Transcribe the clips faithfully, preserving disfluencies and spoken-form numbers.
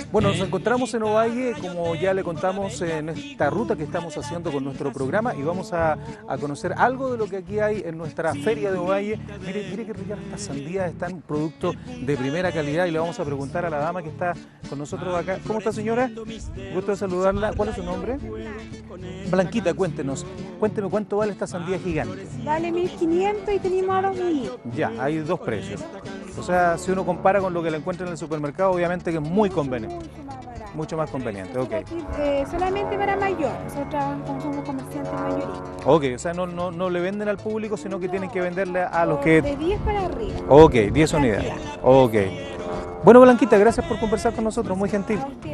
Bueno, nos encontramos en Ovalle, como ya le contamos, en esta ruta que estamos haciendo con nuestro programa, y vamos a, a conocer algo de lo que aquí hay en nuestra feria de Ovalle. Mire, mire que ricas estas sandías, están productos de primera calidad, y le vamos a preguntar a la dama que está con nosotros acá. ¿Cómo está, señora? Gusto de saludarla. ¿Cuál es su nombre? Blanquita, cuéntenos. Cuénteme cuánto vale esta sandía gigante. Vale mil quinientos y tenemos a dos mil. Ya, hay dos precios. O sea, si uno compara con lo que le encuentra en el supermercado, obviamente que es muy conveniente. Mucho más barato. Mucho más conveniente, ok. Aquí, eh, solamente para mayor. Nosotros trabajamos como comerciantes mayoristas. Ok, o sea, no, no, no le venden al público, sino que tienen que venderle a los que... De diez para arriba. Ok, diez unidades. Ok. Bueno, Blanquita, gracias por conversar con nosotros, muy gentil. A usted.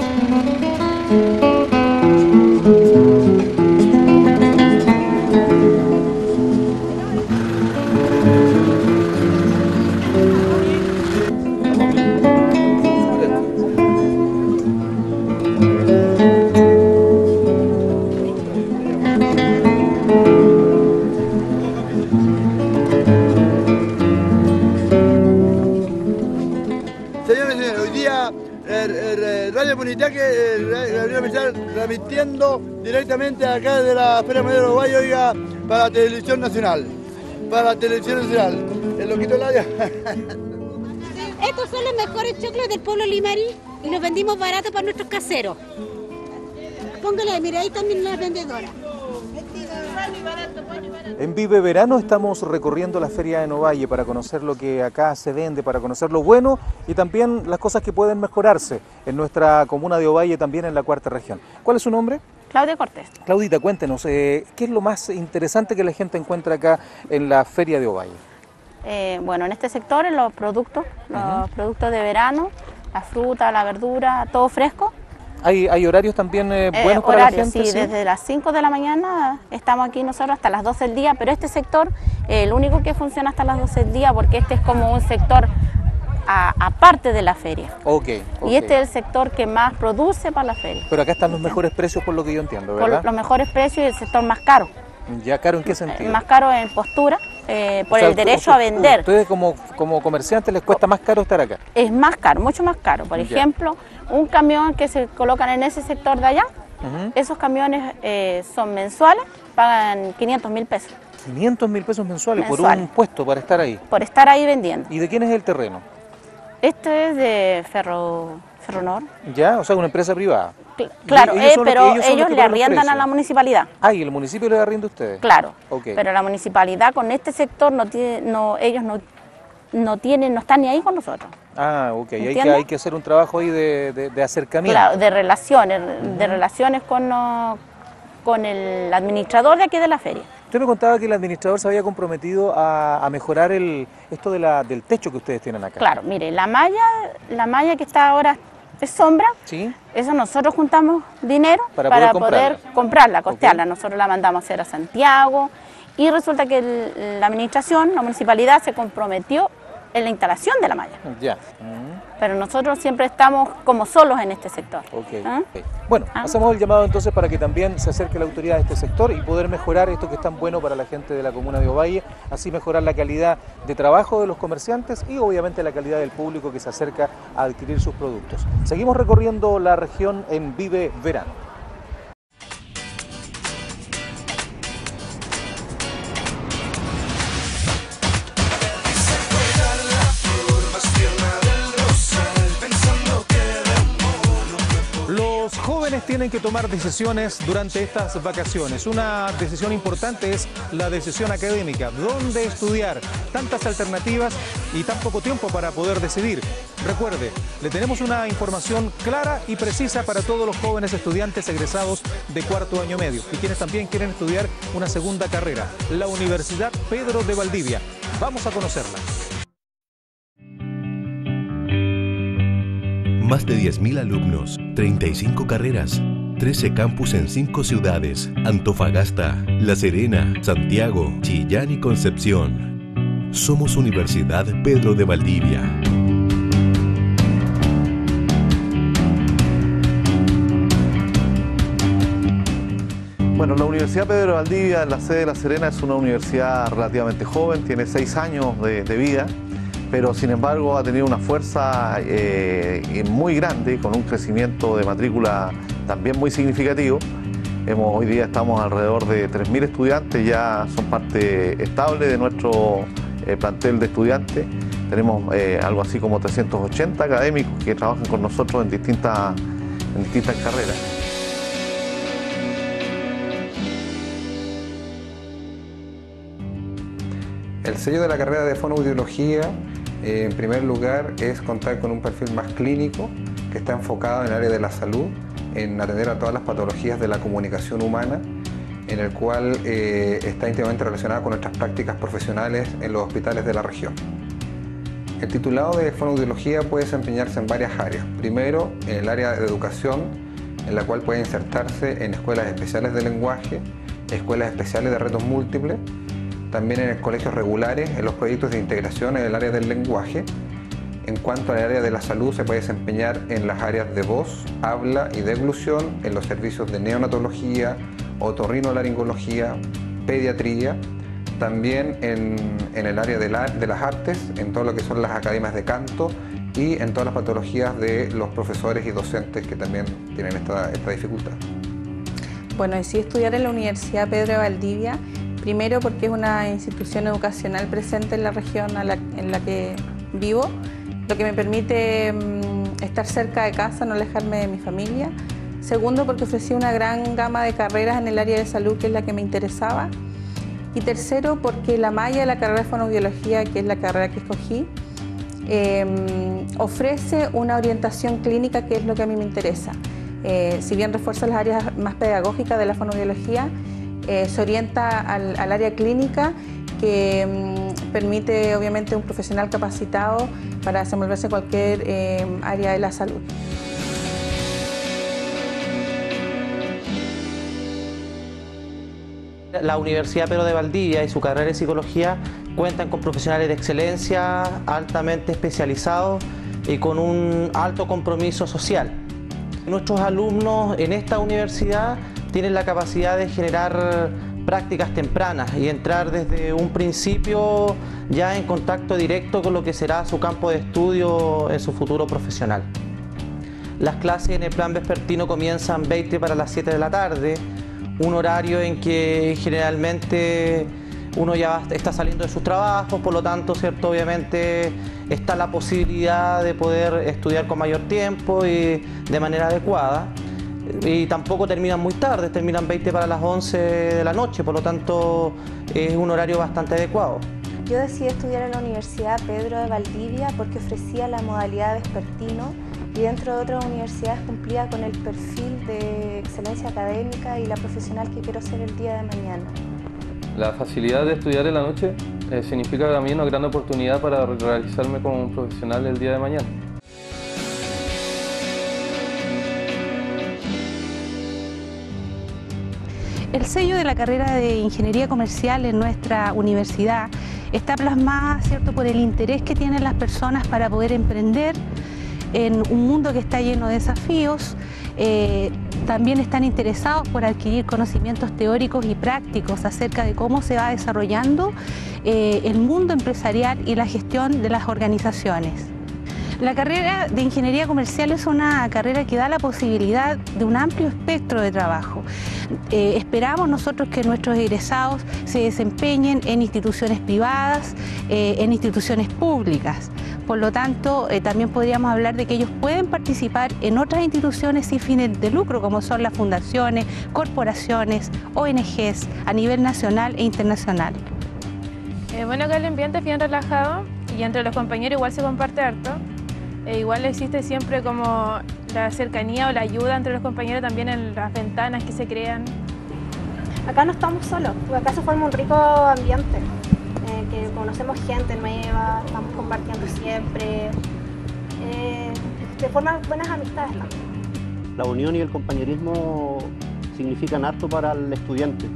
Señores, señores, hoy día el, el, el Radio Punitaque, el Radio Comercial, transmitiendo directamente acá de la Feria Mayor de Ovalle, oiga, para la Televisión Nacional. Para la Televisión Nacional. El loquito Laya. Estos son los mejores choclos del pueblo Limarí y los vendimos barato para nuestros caseros. Póngale, mire, ahí también la vendedora. En Vive Verano estamos recorriendo la feria de Ovalle para conocer lo que acá se vende, para conocer lo bueno y también las cosas que pueden mejorarse en nuestra comuna de Ovalle, también en la cuarta región. ¿Cuál es su nombre? Claudia Cortés. Claudita, cuéntenos, eh, ¿qué es lo más interesante que la gente encuentra acá en la feria de Ovalle? Eh, bueno, en este sector, en los productos, los uh-huh. productos de verano, la fruta, la verdura, todo fresco. ¿Hay, hay horarios también eh, buenos eh, para horarios, la gente? Sí, sí, desde las cinco de la mañana estamos aquí nosotros hasta las doce del día, pero este sector, eh, el único que funciona hasta las doce del día, porque este es como un sector a, aparte de la feria. Okay, ok. Y este es el sector que más produce para la feria. Pero acá están los mejores precios por lo que yo entiendo, ¿verdad? Por los mejores precios y el sector más caro. ¿Ya caro en qué sentido? Más caro en postura, eh, por o sea, el derecho a vender. Ustedes como, como comerciantes les cuesta más caro estar acá. Es más caro, mucho más caro. Por ya. ejemplo, un camión que se colocan en ese sector de allá, uh-huh. esos camiones eh, son mensuales, pagan quinientos mil pesos. quinientos mil pesos mensuales, mensuales por un puesto para estar ahí. Por estar ahí vendiendo. ¿Y de quién es el terreno? Este es de Ferro, Ferronor. Ya, o sea, una empresa privada. Claro, eh, pero ellos, ellos le arriendan a la municipalidad. Ah, ¿y el municipio le arrienda a ustedes? Claro, okay. Pero la municipalidad con este sector no tiene, no, ellos no, no tienen, no están ni ahí con nosotros. Ah, ok, hay que, hay que hacer un trabajo ahí de, de, de acercamiento. Claro, de relaciones, uh-huh. de relaciones con, no, con el administrador de aquí de la feria. Usted me contaba que el administrador se había comprometido a, a mejorar el, esto de la, del techo que ustedes tienen acá. Claro, mire, la malla, la malla que está ahora es sombra, ¿sí? Eso nosotros juntamos dinero para, para poder, poder comprarla, comprarla costearla. Okay. Nosotros la mandamos a hacer a Santiago y resulta que el, la administración, la municipalidad se comprometió en la instalación de la malla. Ya. Uh-huh. Pero nosotros siempre estamos como solos en este sector. Okay. ¿Ah? Okay. Bueno, ¿Ah? hacemos el llamado entonces para que también se acerque la autoridad a este sector y poder mejorar esto que es tan bueno para la gente de la comuna de Ovalle, así mejorar la calidad de trabajo de los comerciantes y obviamente la calidad del público que se acerca a adquirir sus productos. Seguimos recorriendo la región en Vive Verano. Los jóvenes tienen que tomar decisiones durante estas vacaciones. Una decisión importante es la decisión académica. ¿Dónde estudiar? Tantas alternativas y tan poco tiempo para poder decidir. Recuerde, le tenemos una información clara y precisa para todos los jóvenes estudiantes egresados de cuarto año medio y quienes también quieren estudiar una segunda carrera, la Universidad Pedro de Valdivia. Vamos a conocerla. Más de diez mil alumnos, treinta y cinco carreras, trece campus en cinco ciudades: Antofagasta, La Serena, Santiago, Chillán y Concepción. Somos Universidad Pedro de Valdivia. Bueno, la Universidad Pedro de Valdivia, en la sede de La Serena, es una universidad relativamente joven, tiene seis años de, de vida. pero sin embargo ha tenido una fuerza eh, muy grande, con un crecimiento de matrícula también muy significativo. Hemos, hoy día estamos alrededor de tres mil estudiantes, ya son parte estable de nuestro eh, plantel de estudiantes. Tenemos eh, algo así como trescientos ochenta académicos que trabajan con nosotros en distintas, en distintas carreras. El sello de la carrera de fonoaudiología, eh, en primer lugar, es contar con un perfil más clínico que está enfocado en el área de la salud, en atender a todas las patologías de la comunicación humana, en el cual eh, está íntimamente relacionado con nuestras prácticas profesionales en los hospitales de la región. El titulado de fonoaudiología puede desempeñarse en varias áreas. Primero, en el área de educación, en la cual puede insertarse en escuelas especiales de lenguaje, escuelas especiales de retos múltiples, también en colegios regulares, en los proyectos de integración en el área del lenguaje. En cuanto al área de la salud, se puede desempeñar en las áreas de voz, habla y deglución, en los servicios de neonatología, otorrinolaringología, pediatría, también en, en el área de, la, de las artes, en todo lo que son las academias de canto y en todas las patologías de los profesores y docentes que también tienen esta, esta dificultad. Bueno, decidí estudiar en la Universidad Pedro de Valdivia, primero porque es una institución educacional presente en la región a la, en la que vivo, lo que me permite um, estar cerca de casa, no alejarme de mi familia. Segundo, porque ofrecía una gran gama de carreras en el área de salud, que es la que me interesaba. Y tercero, porque la malla de la carrera de fonoaudiología, que es la carrera que escogí, eh, ofrece una orientación clínica, que es lo que a mí me interesa. Eh, si bien refuerza las áreas más pedagógicas de la fonoaudiología, eh, se orienta al, al área clínica, que mm, permite obviamente un profesional capacitado para desenvolverse en cualquier eh, área de la salud. La Universidad Pedro de Valdivia y su carrera de psicología cuentan con profesionales de excelencia altamente especializados y con un alto compromiso social. Nuestros alumnos en esta universidad tienen la capacidad de generar prácticas tempranas y entrar desde un principio ya en contacto directo con lo que será su campo de estudio en su futuro profesional. Las clases en el plan vespertino comienzan veinte para las siete de la tarde, un horario en que generalmente uno ya está saliendo de sus trabajos, por lo tanto, ¿cierto? Obviamente está la posibilidad de poder estudiar con mayor tiempo y de manera adecuada. Y tampoco terminan muy tarde, terminan veinte para las once de la noche, por lo tanto es un horario bastante adecuado. Yo decidí estudiar en la Universidad Pedro de Valdivia porque ofrecía la modalidad vespertino y dentro de otras universidades cumplía con el perfil de excelencia académica y la profesional que quiero ser el día de mañana. La facilidad de estudiar en la noche eh, significa para mí una gran oportunidad para realizarme como un profesional el día de mañana. El sello de la carrera de Ingeniería Comercial en nuestra universidad está plasmada, ¿cierto?, por el interés que tienen las personas para poder emprender en un mundo que está lleno de desafíos. Eh, también están interesados por adquirir conocimientos teóricos y prácticos acerca de cómo se va desarrollando eh, el mundo empresarial y la gestión de las organizaciones. La carrera de Ingeniería Comercial es una carrera que da la posibilidad de un amplio espectro de trabajo. Eh, esperamos nosotros que nuestros egresados se desempeñen en instituciones privadas, eh, en instituciones públicas. Por lo tanto, eh, también podríamos hablar de que ellos pueden participar en otras instituciones sin fines de lucro, como son las fundaciones, corporaciones, O N Ges a nivel nacional e internacional. Eh, bueno, acá el ambiente es bien relajado y entre los compañeros igual se comparte harto. E igual existe siempre como la cercanía o la ayuda entre los compañeros también en las ventanas que se crean. Acá no estamos solos, acá se forma un rico ambiente, eh, que conocemos gente nueva, estamos compartiendo siempre, eh, se forman buenas amistades también. La unión y el compañerismo significan harto para el estudiante.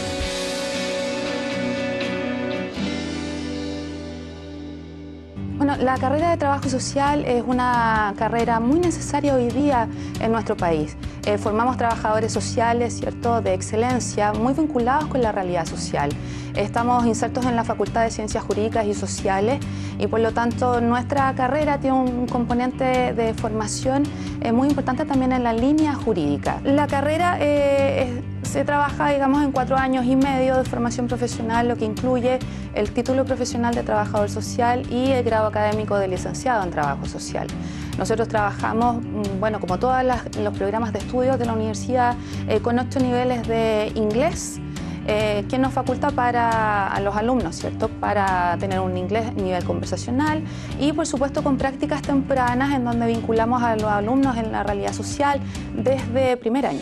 Bueno, la carrera de trabajo social es una carrera muy necesaria hoy día en nuestro país. Eh, formamos trabajadores sociales, ¿cierto?, de excelencia, muy vinculados con la realidad social. Estamos insertos en la Facultad de Ciencias Jurídicas y Sociales y por lo tanto nuestra carrera tiene un componente de formación eh, muy importante también en la línea jurídica. La carrera eh, es, se trabaja, digamos, en cuatro años y medio de formación profesional, lo que incluye el título profesional de trabajador social y el grado académico de licenciado en trabajo social. Nosotros trabajamos, bueno, como todos los programas de estudios de la universidad, eh, con ocho niveles de inglés, eh, que nos faculta para a los alumnos, ¿cierto?, para tener un inglés nivel conversacional y, por supuesto, con prácticas tempranas en donde vinculamos a los alumnos en la realidad social desde primer año.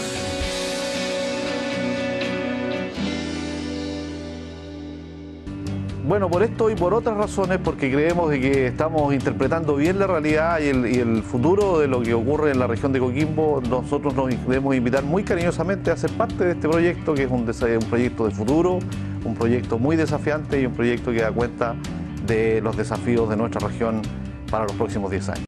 Bueno, por esto y por otras razones, porque creemos de que estamos interpretando bien la realidad y el, y el futuro de lo que ocurre en la región de Coquimbo, nosotros nos queremos invitar muy cariñosamente a ser parte de este proyecto, que es un, un proyecto de futuro, un proyecto muy desafiante y un proyecto que da cuenta de los desafíos de nuestra región para los próximos diez años.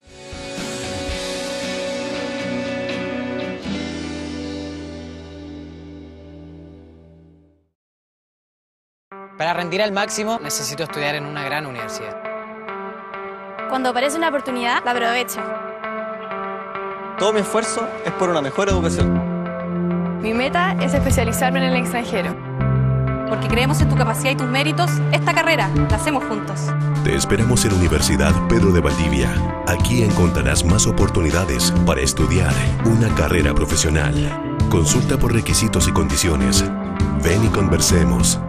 Para rendir al máximo, necesito estudiar en una gran universidad. Cuando aparece una oportunidad, la aprovecho. Todo mi esfuerzo es por una mejor educación. Mi meta es especializarme en el extranjero. Porque creemos en tu capacidad y tus méritos, esta carrera la hacemos juntos. Te esperamos en Universidad Pedro de Valdivia. Aquí encontrarás más oportunidades para estudiar una carrera profesional. Consulta por requisitos y condiciones. Ven y conversemos.